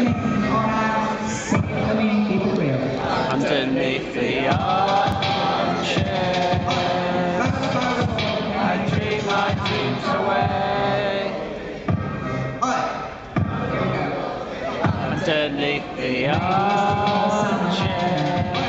Underneath the arches, I dream my dreams away. Underneath the arches,